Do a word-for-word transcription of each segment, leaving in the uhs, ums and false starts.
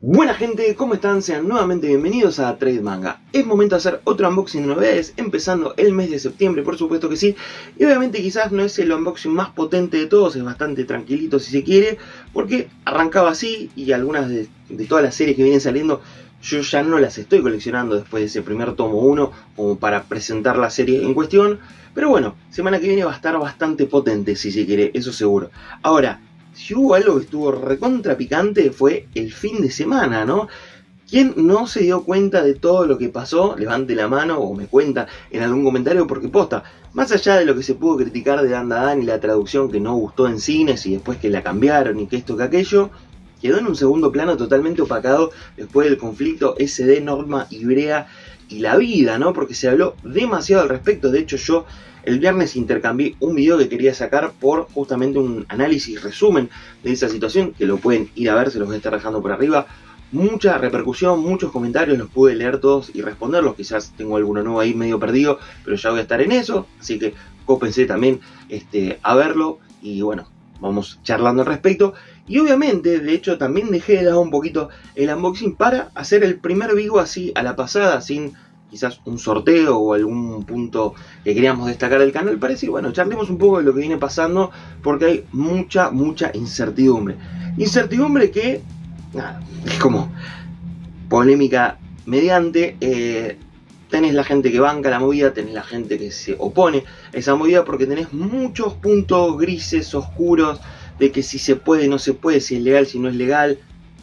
Buena gente, ¿cómo están? Sean nuevamente bienvenidos a Trade Manga. Es momento de hacer otro unboxing de novedades, empezando el mes de septiembre, por supuesto que sí. Y obviamente quizás no es el unboxing más potente de todos, es bastante tranquilito si se quiere, porque arrancaba así y algunas de, de todas las series que vienen saliendo yo ya no las estoy coleccionando después de ese primer tomo uno, como para presentar la serie en cuestión. Pero bueno, semana que viene va a estar bastante potente si se quiere, eso seguro. Ahora, si hubo algo que estuvo recontra picante fue el fin de semana, ¿no? ¿Quién no se dio cuenta de todo lo que pasó? Levante la mano o me cuenta en algún comentario, porque posta, más allá de lo que se pudo criticar de Dan Da Dan y la traducción que no gustó en cines y después que la cambiaron y que esto que aquello, quedó en un segundo plano totalmente opacado después del conflicto S D, Norma, Ivrea y la vida, ¿no? Porque se habló demasiado al respecto. De hecho, yo el viernes intercambié un video que quería sacar por justamente un análisis resumen de esa situación, que lo pueden ir a ver, se los voy a estar dejando por arriba. Mucha repercusión, muchos comentarios, los pude leer todos y responderlos. Quizás tengo alguno nuevo ahí medio perdido, pero ya voy a estar en eso, así que cópense también este, a verlo y bueno, vamos charlando al respecto. Y obviamente, de hecho, también dejé de lado un poquito el unboxing para hacer el primer vivo así a la pasada, sin quizás un sorteo o algún punto que queríamos destacar del canal, para decir, bueno, charlemos un poco de lo que viene pasando, porque hay mucha, mucha incertidumbre. Incertidumbre que, nada, es como polémica mediante. Eh, tenés la gente que banca la movida, tenés la gente que se opone a esa movida, porque tenés muchos puntos grises, oscuros, de que si se puede, no se puede, si es legal, si no es legal.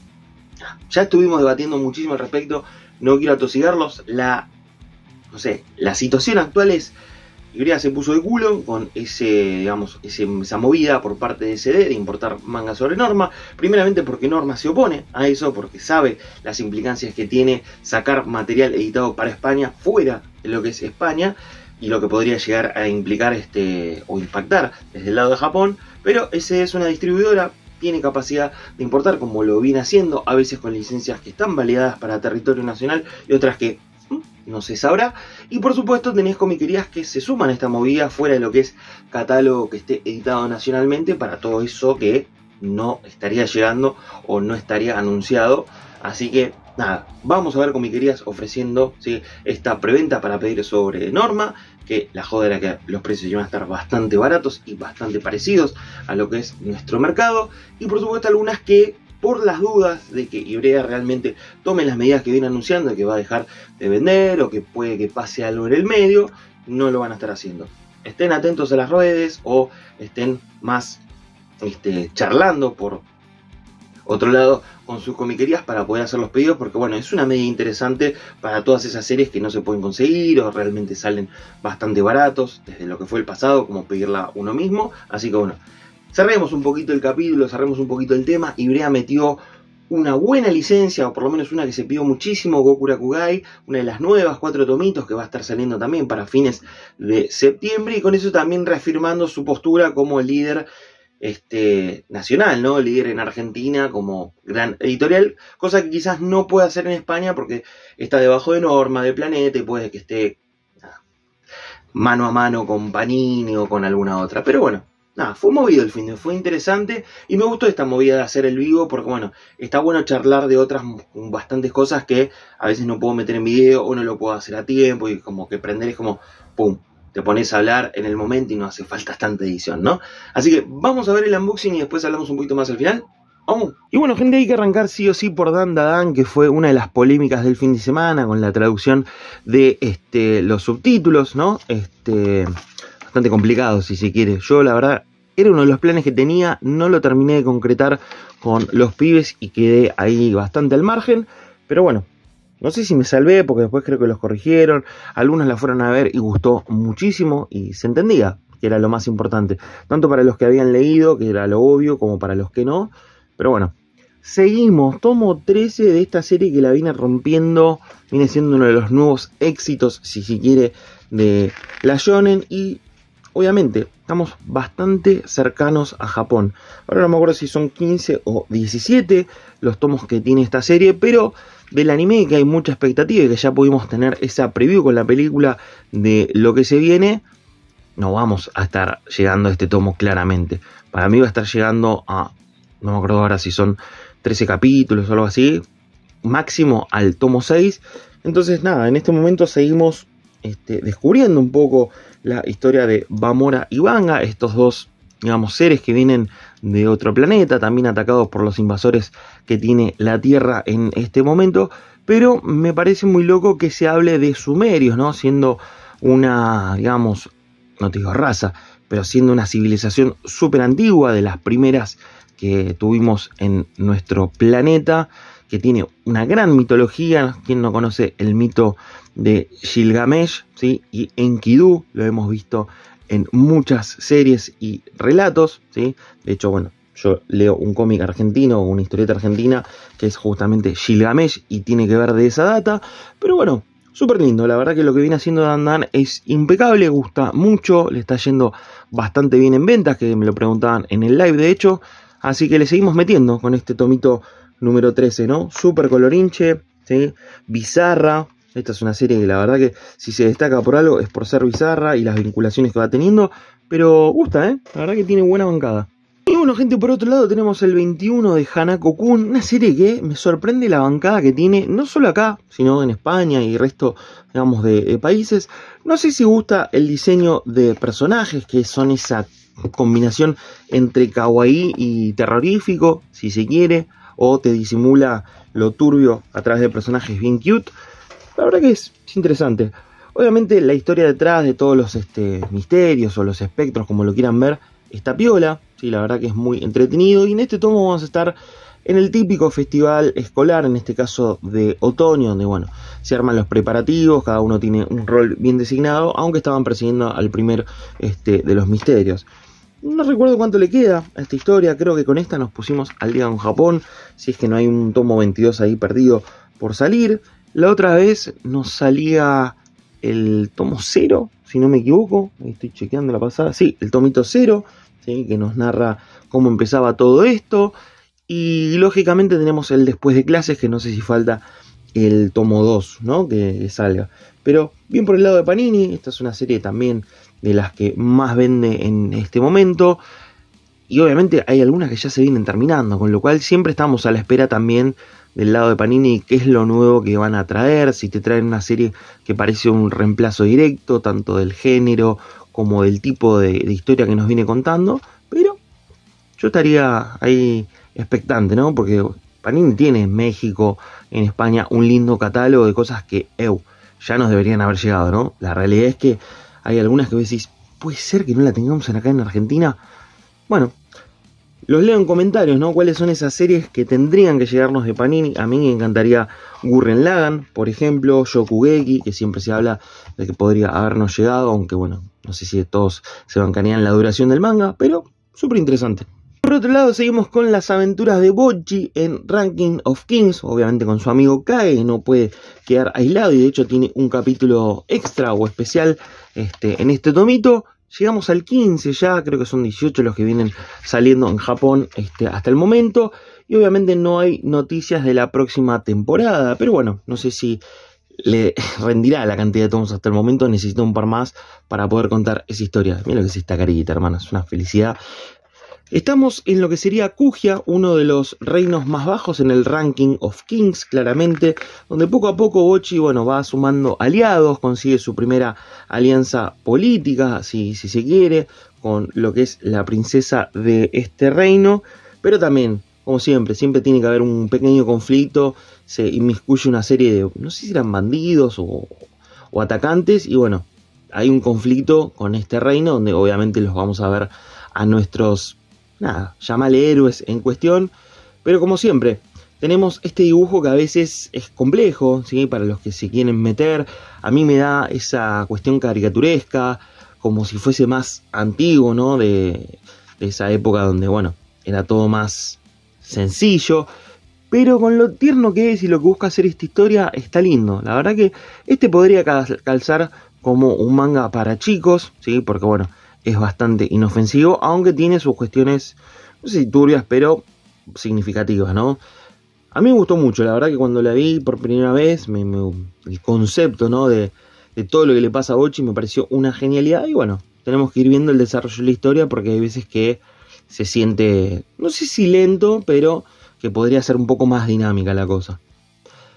Ya estuvimos debatiendo muchísimo al respecto, no quiero atosigarlos. La, no sé, la situación actual es, Ivrea se puso de culo con ese, digamos, ese, esa movida por parte de S D de importar manga sobre Norma. Primeramente porque Norma se opone a eso, porque sabe las implicancias que tiene sacar material editado para España fuera de lo que es España, y lo que podría llegar a implicar este, o impactar desde el lado de Japón. Pero S D es una distribuidora, tiene capacidad de importar, como lo viene haciendo, a veces con licencias que están validadas para territorio nacional y otras que no se sabrá. Y por supuesto tenés comiquerías que se suman a esta movida fuera de lo que es catálogo que esté editado nacionalmente, para todo eso que no estaría llegando o no estaría anunciado. Así que nada, vamos a ver comiquerías ofreciendo, ¿sí?, esta preventa para pedir sobre Norma, que la joda era que los precios iban a estar bastante baratos y bastante parecidos a lo que es nuestro mercado. Y por supuesto algunas que, por las dudas de que Ivrea realmente tome las medidas que viene anunciando, de que va a dejar de vender o que puede que pase algo en el medio, no lo van a estar haciendo. Estén atentos a las redes o estén más este, charlando por otro lado con sus comiquerías para poder hacer los pedidos, porque bueno, es una medida interesante para todas esas series que no se pueden conseguir o realmente salen bastante baratos desde lo que fue el pasado, como pedirla uno mismo. Así que bueno, cerremos un poquito el capítulo, cerremos un poquito el tema. Ivrea metió una buena licencia, o por lo menos una que se pidió muchísimo, Goku Rakugai, una de las nuevas, cuatro tomitos, que va a estar saliendo también para fines de septiembre, y con eso también reafirmando su postura como líder este, nacional, ¿no? Líder en Argentina como gran editorial, cosa que quizás no puede hacer en España porque está debajo de Norma, de Planeta, y puede que esté nada, mano a mano con Panini o con alguna otra. Pero bueno, nada, fue movido el fin de, fue interesante y me gustó esta movida de hacer el vivo, porque bueno, está bueno charlar de otras bastantes cosas que a veces no puedo meter en video o no lo puedo hacer a tiempo, y como que prender es como pum, te pones a hablar en el momento y no hace falta tanta edición, ¿no? Así que vamos a ver el unboxing y después hablamos un poquito más al final. ¡Vamos! Y bueno, gente, hay que arrancar sí o sí por Dan Da Dan, que fue una de las polémicas del fin de semana con la traducción de este, los subtítulos, ¿no? Este, bastante complicado, si se quiere. Yo, la verdad, era uno de los planes que tenía, no lo terminé de concretar con los pibes y quedé ahí bastante al margen, pero bueno, no sé si me salvé, porque después creo que los corrigieron, algunos la fueron a ver y gustó muchísimo y se entendía, que era lo más importante, tanto para los que habían leído, que era lo obvio, como para los que no. Pero bueno, seguimos, tomo trece de esta serie que la viene rompiendo, viene siendo uno de los nuevos éxitos, si se quiere, de la shonen, y obviamente estamos bastante cercanos a Japón. Ahora no me acuerdo si son quince o diecisiete los tomos que tiene esta serie, pero del anime que hay mucha expectativa y que ya pudimos tener esa preview con la película de lo que se viene, no vamos a estar llegando a este tomo claramente. Para mí va a estar llegando a, no me acuerdo ahora si son trece capítulos o algo así, máximo al tomo seis. Entonces nada, en este momento seguimos este, descubriendo un poco la historia de Bamora y Vanga, estos dos, digamos, seres que vienen de otro planeta, también atacados por los invasores que tiene la Tierra en este momento. Pero me parece muy loco que se hable de sumerios, ¿no? Siendo una, digamos, no te digo raza, pero siendo una civilización súper antigua, de las primeras que tuvimos en nuestro planeta, que tiene una gran mitología. Quien no conoce el mito de Gilgamesh, ¿sí? Y Enkidu, lo hemos visto en muchas series y relatos, ¿sí? De hecho, bueno, yo leo un cómic argentino o una historieta argentina que es justamente Gilgamesh y tiene que ver de esa data. Pero bueno, súper lindo. La verdad que lo que viene haciendo Dan Dan es impecable, gusta mucho, le está yendo bastante bien en ventas, que me lo preguntaban en el live de hecho. Así que le seguimos metiendo con este tomito número trece, ¿no? Súper colorinche, ¿sí? Bizarra. Esta es una serie que la verdad que si se destaca por algo es por ser bizarra y las vinculaciones que va teniendo. Pero gusta, ¿eh? La verdad que tiene buena bancada. Y bueno, gente, por otro lado tenemos el veintiuno de Hanako-kun, una serie que me sorprende la bancada que tiene, no solo acá, sino en España y resto, digamos, de, de países. No sé si gusta el diseño de personajes, que son esa combinación entre kawaii y terrorífico, si se quiere, o te disimula lo turbio a través de personajes bien cute. La verdad que es, es interesante. Obviamente la historia detrás de todos los este, misterios o los espectros, como lo quieran ver, está piola. Sí, la verdad que es muy entretenido. Y en este tomo vamos a estar en el típico festival escolar, en este caso de otoño, donde bueno, se arman los preparativos, cada uno tiene un rol bien designado, aunque estaban persiguiendo al primer este, de los misterios. No recuerdo cuánto le queda a esta historia, creo que con esta nos pusimos al día con Japón, si es que no hay un tomo veintidós ahí perdido por salir. La otra vez nos salía el tomo cero, si no me equivoco, ahí estoy chequeando la pasada, sí, el tomito cero, ¿sí? Que nos narra cómo empezaba todo esto. Y lógicamente tenemos el después de clases, que no sé si falta el tomo dos, ¿no? Que, que salga. Pero bien por el lado de Panini, esta es una serie también de las que más vende en este momento. Y obviamente hay algunas que ya se vienen terminando, con lo cual siempre estamos a la espera también del lado de Panini, qué es lo nuevo que van a traer, si te traen una serie que parece un reemplazo directo, tanto del género como del tipo de, de historia que nos viene contando. Pero yo estaría ahí expectante, ¿no? Porque Panini tiene en México, en España, un lindo catálogo de cosas que, eu, ya nos deberían haber llegado, ¿no? La realidad es que hay algunas que vos decís, ¿puede ser que no la tengamos acá en Argentina? Bueno, los leo en comentarios, ¿no? ¿Cuáles son esas series que tendrían que llegarnos de Panini? A mí me encantaría Gurren Lagann, por ejemplo, Shokugeki, que siempre se habla de que podría habernos llegado, aunque bueno, no sé si todos se bancarían la duración del manga, pero súper interesante. Por otro lado, seguimos con las aventuras de Bocchi en Ranking of Kings, obviamente con su amigo Kage, que no puede quedar aislado y de hecho tiene un capítulo extra o especial este, en este tomito. Llegamos al quince ya, creo que son dieciocho los que vienen saliendo en Japón este, hasta el momento. Y obviamente no hay noticias de la próxima temporada, pero bueno, no sé si le rendirá la cantidad de tomos hasta el momento. Necesito un par más para poder contar esa historia. Mira lo que es esta carita, hermano, es una felicidad. Estamos en lo que sería Kugia, uno de los reinos más bajos en el Ranking of Kings, claramente, donde poco a poco Bocchi, bueno, va sumando aliados, consigue su primera alianza política, si, si se quiere, con lo que es la princesa de este reino, pero también, como siempre, siempre tiene que haber un pequeño conflicto, se inmiscuye una serie de, no sé si eran bandidos o, o atacantes, y bueno, hay un conflicto con este reino, donde obviamente los vamos a ver a nuestros... nada, llámale héroes en cuestión, pero como siempre, tenemos este dibujo que a veces es complejo, ¿sí? Para los que se quieren meter. A mí me da esa cuestión caricaturesca, como si fuese más antiguo, ¿no? De, de esa época donde, bueno, era todo más sencillo, pero con lo tierno que es y lo que busca hacer esta historia, está lindo. La verdad que este podría calzar como un manga para chicos, ¿sí? Porque, bueno, es bastante inofensivo, aunque tiene sus cuestiones, no sé si turbias, pero significativas, ¿no? A mí me gustó mucho, la verdad que cuando la vi por primera vez, me, me, el concepto, ¿no? de, de todo lo que le pasa a Bocchi me pareció una genialidad. Y bueno, tenemos que ir viendo el desarrollo de la historia, porque hay veces que se siente, no sé si lento, pero que podría ser un poco más dinámica la cosa.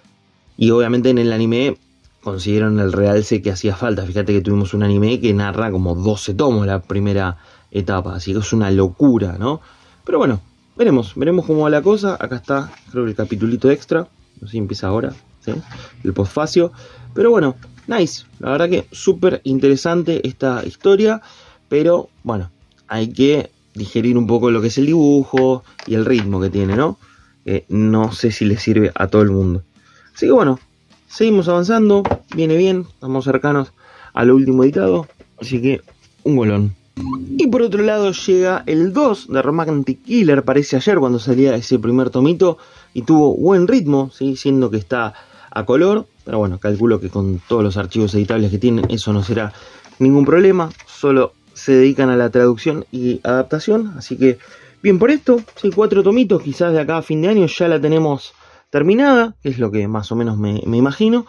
Y obviamente en el anime consiguieron el realce que hacía falta. Fíjate que tuvimos un anime que narra como doce tomos la primera etapa, así que es una locura, ¿no? Pero bueno, veremos, veremos cómo va la cosa. Acá está, creo que el capitulito extra, no sé si empieza ahora, ¿sí? El postfacio. Pero bueno, nice, la verdad que súper interesante esta historia, pero bueno, hay que digerir un poco lo que es el dibujo y el ritmo que tiene, ¿no? Eh, no sé si le sirve a todo el mundo. Así que bueno, seguimos avanzando, viene bien, estamos cercanos a lo último editado, así que un golón. Y por otro lado llega el dos de Romantic Killer, parece ayer cuando salía ese primer tomito, y tuvo buen ritmo, ¿sí? Siendo que está a color, pero bueno, calculo que con todos los archivos editables que tienen eso no será ningún problema, solo se dedican a la traducción y adaptación, así que bien por esto, sí, cuatro tomitos, quizás de acá a fin de año ya la tenemos terminada, que es lo que más o menos me, me imagino,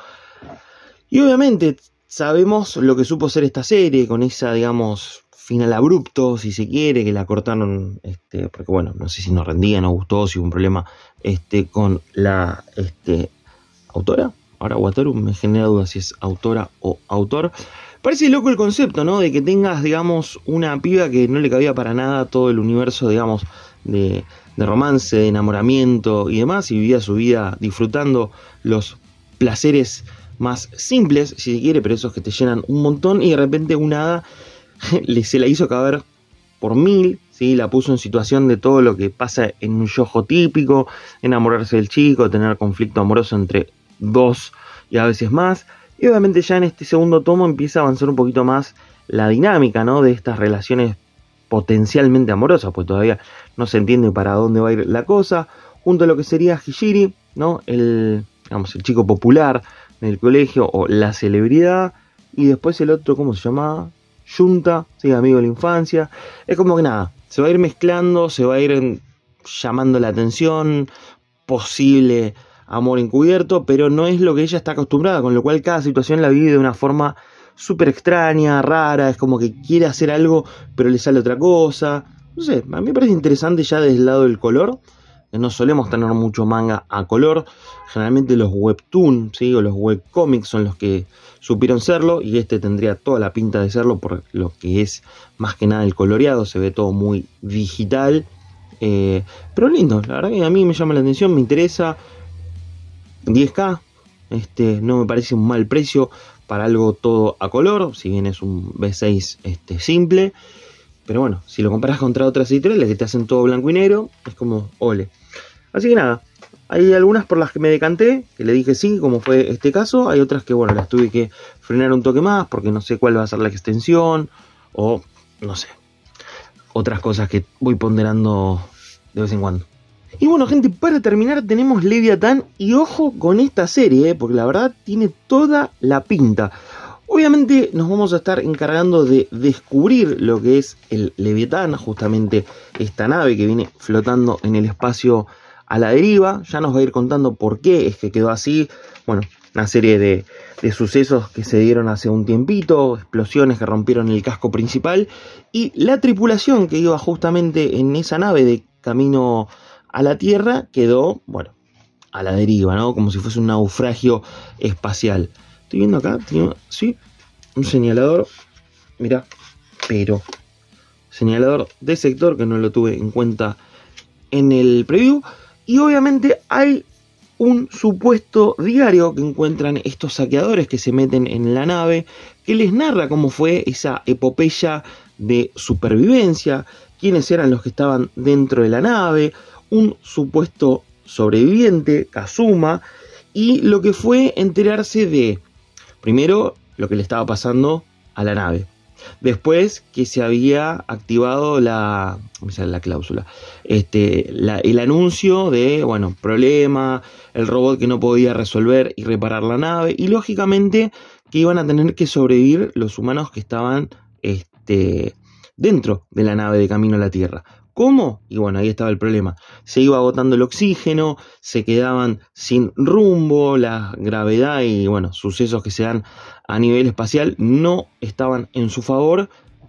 y obviamente sabemos lo que supo ser esta serie, con esa, digamos, final abrupto, si se quiere, que la cortaron, este, porque bueno, no sé si nos rendía, no gustó, si hubo un problema este, con la este, autora, ahora Wataru me genera dudas si es autora o autor. Parece loco el concepto, ¿no? De que tengas, digamos, una piba que no le cabía para nada todo el universo, digamos, de, de romance, de enamoramiento y demás, y vivía su vida disfrutando los placeres más simples, si se quiere, pero esos que te llenan un montón, y de repente una hada le, se la hizo caber por mil, ¿sí? La puso en situación de todo lo que pasa en un shoujo típico, enamorarse del chico, tener conflicto amoroso entre dos y a veces más. Y obviamente ya en este segundo tomo empieza a avanzar un poquito más la dinámica, ¿no? De estas relaciones potencialmente amorosas, pues todavía no se entiende para dónde va a ir la cosa, junto a lo que sería Hijiri, ¿no? El, digamos, el chico popular del colegio o la celebridad, y después el otro, ¿cómo se llama? Junta, ¿sí? Amigo de la infancia. Es como que nada, se va a ir mezclando, se va a ir llamando la atención, posible amor encubierto, pero no es lo que ella está acostumbrada, con lo cual cada situación la vive de una forma súper extraña, rara, es como que quiere hacer algo, pero le sale otra cosa. No sé, a mí me parece interesante ya desde el lado del color, que no solemos tener mucho manga a color, generalmente los webtoon, ¿sí? O los webcomics son los que supieron serlo, y este tendría toda la pinta de serlo por lo que es más que nada el coloreado, se ve todo muy digital, eh, pero lindo, la verdad que a mí me llama la atención, me interesa. diez K, este, no me parece un mal precio para algo todo a color, si bien es un B seis este, simple, pero bueno, si lo comparas contra otras editoriales que te hacen todo blanco y negro, es como ole. Así que nada, hay algunas por las que me decanté, que le dije sí, como fue este caso, hay otras que bueno, las tuve que frenar un toque más, porque no sé cuál va a ser la extensión, o no sé, otras cosas que voy ponderando de vez en cuando. Y bueno, gente, para terminar tenemos Leviatán, y ojo con esta serie, ¿eh? Porque la verdad tiene toda la pinta. Obviamente nos vamos a estar encargando de descubrir lo que es el Leviatán, justamente esta nave que viene flotando en el espacio a la deriva. Ya nos va a ir contando por qué es que quedó así. Bueno, una serie de, de sucesos que se dieron hace un tiempito, explosiones que rompieron el casco principal, y la tripulación que iba justamente en esa nave de camino a la Tierra quedó, bueno, a la deriva, ¿no? Como si fuese un naufragio espacial. Estoy viendo acá, tiene, sí, un señalador, mira, pero señalador de sector que no lo tuve en cuenta en el preview. Y obviamente hay un supuesto diario que encuentran estos saqueadores que se meten en la nave, que les narra cómo fue esa epopeya de supervivencia, quiénes eran los que estaban dentro de la nave, un supuesto sobreviviente, Kazuma, y lo que fue enterarse de, primero, lo que le estaba pasando a la nave. Después que se había activado la, la cláusula, este, la, el anuncio de, bueno, problema, el robot que no podía resolver y reparar la nave, y lógicamente que iban a tener que sobrevivir los humanos que estaban este, dentro de la nave de camino a la Tierra. ¿Cómo? Y bueno, ahí estaba el problema. Se iba agotando el oxígeno, se quedaban sin rumbo, la gravedad y bueno, sucesos que se dan a nivel espacial no estaban en su favor,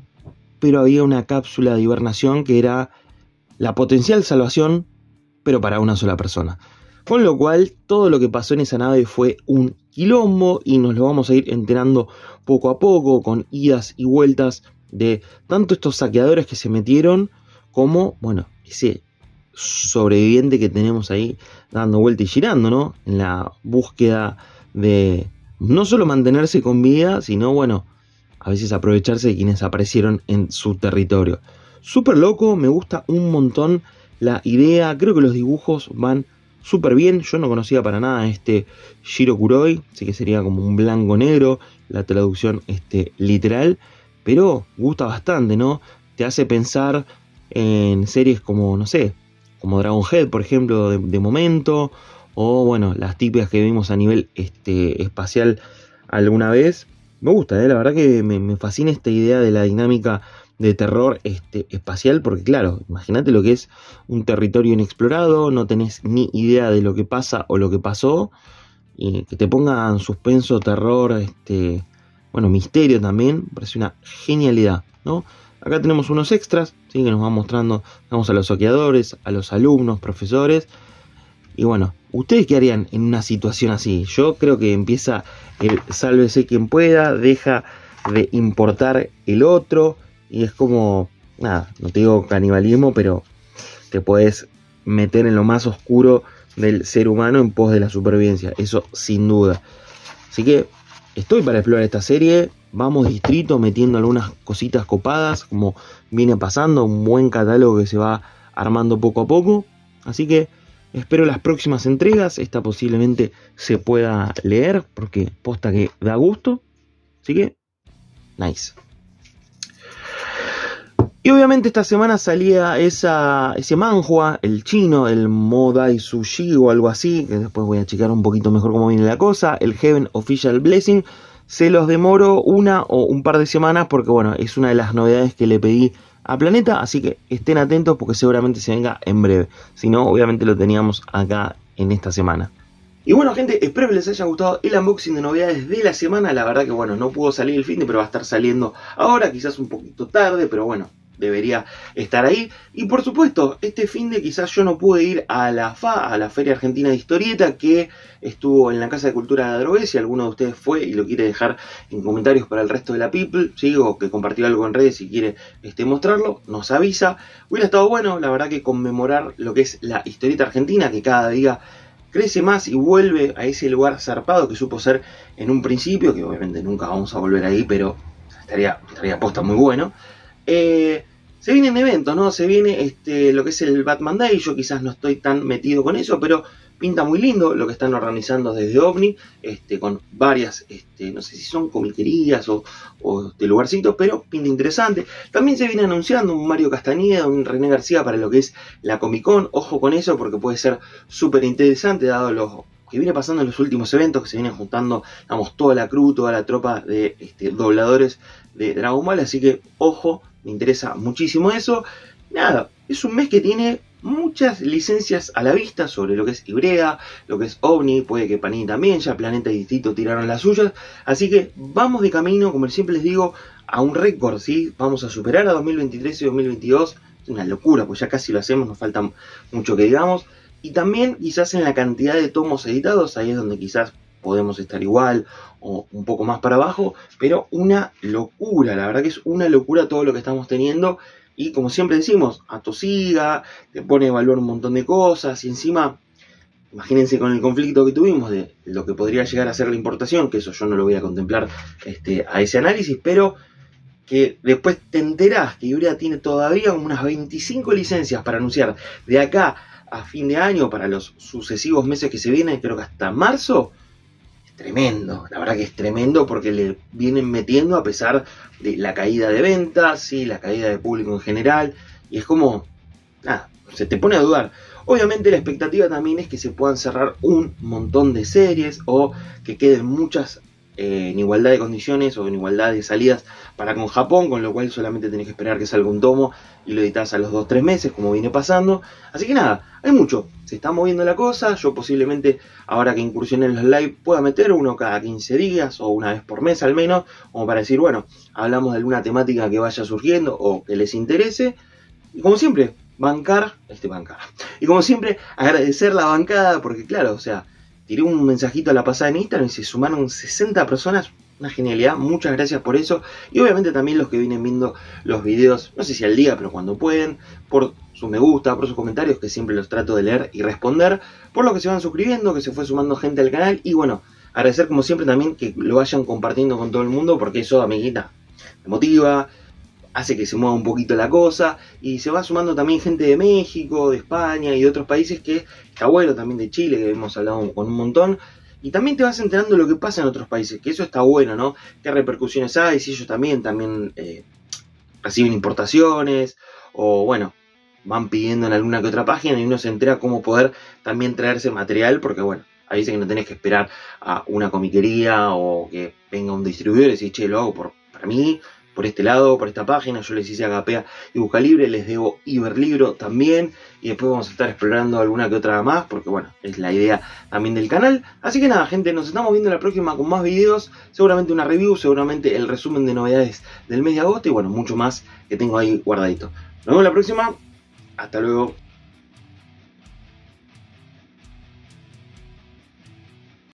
pero había una cápsula de hibernación que era la potencial salvación, pero para una sola persona. Con lo cual, todo lo que pasó en esa nave fue un quilombo y nos lo vamos a ir enterando poco a poco, con idas y vueltas de tanto estos saqueadores que se metieron, como, bueno, ese sobreviviente que tenemos ahí dando vuelta y girando, ¿no? En la búsqueda de no solo mantenerse con vida, sino, bueno, a veces aprovecharse de quienes aparecieron en su territorio. Súper loco, me gusta un montón la idea, creo que los dibujos van súper bien. Yo no conocía para nada este Shiro Kuroi, así que sería como un blanco negro, la traducción este, literal, pero gusta bastante, ¿no? Te hace pensar en series como, no sé, como Dragon Head, por ejemplo, de, de momento, o bueno, las típicas que vimos a nivel este, espacial alguna vez. Me gusta, ¿eh? La verdad que me, me fascina esta idea de la dinámica de terror este, espacial, porque claro, imagínate lo que es un territorio inexplorado, no tenés ni idea de lo que pasa o lo que pasó, y que te pongan suspenso, terror, este, bueno, misterio también, parece una genialidad, ¿no? Acá tenemos unos extras, ¿sí? Que nos van mostrando, vamos a los saqueadores, a los alumnos, profesores, y bueno, ¿ustedes qué harían en una situación así? Yo creo que empieza el sálvese quien pueda, deja de importar el otro, y es como, nada, no te digo canibalismo, pero te puedes meter en lo más oscuro del ser humano en pos de la supervivencia, eso sin duda. Así que estoy para explorar esta serie, vamos distrito metiendo algunas cositas copadas, como viene pasando, un buen catálogo que se va armando poco a poco, así que espero las próximas entregas, esta posiblemente se pueda leer, porque posta que da gusto, así que, nice. Y obviamente esta semana salía esa, ese manhwa, el chino, el Modai Sushi o algo así, que después voy a checar un poquito mejor cómo viene la cosa, el Heaven Official Blessing. Se los demoro una o un par de semanas porque bueno, es una de las novedades que le pedí a Planeta, así que estén atentos porque seguramente se venga en breve. Si no, obviamente lo teníamos acá en esta semana. Y bueno gente, espero que les haya gustado el unboxing de novedades de la semana. La verdad que bueno, no pudo salir el finde, pero va a estar saliendo ahora, quizás un poquito tarde, pero bueno, debería estar ahí. Y por supuesto, este finde quizás yo no pude ir a la F A, a la Feria Argentina de Historieta, que estuvo en la Casa de Cultura de Adrogué. Si alguno de ustedes fue y lo quiere dejar en comentarios para el resto de la people, ¿sí? O que compartió algo en redes y quiere este, mostrarlo, nos avisa. Hubiera estado bueno, la verdad que conmemorar lo que es la historieta argentina, que cada día crece más y vuelve a ese lugar zarpado que supo ser en un principio, que obviamente nunca vamos a volver ahí, pero estaría, estaría posta muy bueno. Eh, se vienen eventos, ¿no? Se viene este, lo que es el Batman Day. Yo quizás no estoy tan metido con eso, pero pinta muy lindo lo que están organizando desde OVNI, este, con varias, este, no sé si son comiquerías o, o este, lugarcitos, pero pinta interesante. También se viene anunciando un Mario Castañeda, un René García para lo que es la Comic Con. Ojo con eso porque puede ser súper interesante dado los que viene pasando en los últimos eventos, que se vienen juntando, digamos, toda la crew, toda la tropa de este, dobladores de Dragon Ball, así que ojo, me interesa muchísimo eso. Nada, es un mes que tiene muchas licencias a la vista sobre lo que es Ibrea, lo que es OVNI, puede que Panini también, ya Planeta y Distrito tiraron las suyas, así que vamos de camino, como siempre les digo, a un récord, ¿sí? Vamos a superar a dos mil veintitrés y dos mil veintidós, es una locura, pues ya casi lo hacemos, nos falta mucho que digamos, y también quizás en la cantidad de tomos editados, ahí es donde quizás podemos estar igual o un poco más para abajo, pero una locura, la verdad que es una locura todo lo que estamos teniendo. Y como siempre decimos, atosiga, te pone a evaluar un montón de cosas y encima, imagínense con el conflicto que tuvimos de lo que podría llegar a ser la importación, que eso yo no lo voy a contemplar este, a ese análisis, pero que después te enterás que Ibrea tiene todavía unas veinticinco licencias para anunciar de acá a fin de año para los sucesivos meses que se vienen, creo que hasta marzo. Tremendo, la verdad que es tremendo porque le vienen metiendo a pesar de la caída de ventas, ¿sí? La caída de público en general, y es como, nada, se te pone a dudar. Obviamente la expectativa también es que se puedan cerrar un montón de series o que queden muchas eh, en igualdad de condiciones o en igualdad de salidas para con Japón, con lo cual solamente tenés que esperar que salga un tomo y lo editas a los dos tres meses, como viene pasando. Así que nada, hay mucho, se está moviendo la cosa. Yo posiblemente, ahora que incursioné en los live, pueda meter uno cada quince días o una vez por mes al menos, como para decir, bueno, hablamos de alguna temática que vaya surgiendo o que les interese. Y como siempre, bancar, este bancar. Y como siempre, agradecer la bancada, porque claro, o sea, tiré un mensajito a la pasada en Instagram y se sumaron sesenta personas. Una genialidad, muchas gracias por eso. Y obviamente también los que vienen viendo los videos, no sé si al día, pero cuando pueden, por su me gusta, por sus comentarios, que siempre los trato de leer y responder, por lo que se van suscribiendo, que se fue sumando gente al canal. Y bueno, agradecer como siempre también que lo vayan compartiendo con todo el mundo, porque eso, amiguita, me motiva, hace que se mueva un poquito la cosa, y se va sumando también gente de México, de España y de otros países, que está bueno, también de Chile, que hemos hablado con un montón. Y también te vas enterando de lo que pasa en otros países, que eso está bueno, ¿no? ¿Qué repercusiones hay? Si ellos también, también eh, reciben importaciones, o bueno, van pidiendo en alguna que otra página, y uno se entera cómo poder también traerse material, porque bueno, ahí dice que no tenés que esperar a una comiquería o que venga un distribuidor y decir, che, lo hago por, para mí, por este lado, por esta página. Yo les hice Agapea y Buscalibre, les debo Iberlibro también, y después vamos a estar explorando alguna que otra más, porque bueno, es la idea también del canal. Así que nada, gente, nos estamos viendo la próxima con más videos, seguramente una review, seguramente el resumen de novedades del mes de agosto, y bueno, mucho más que tengo ahí guardadito. Nos vemos la próxima, hasta luego.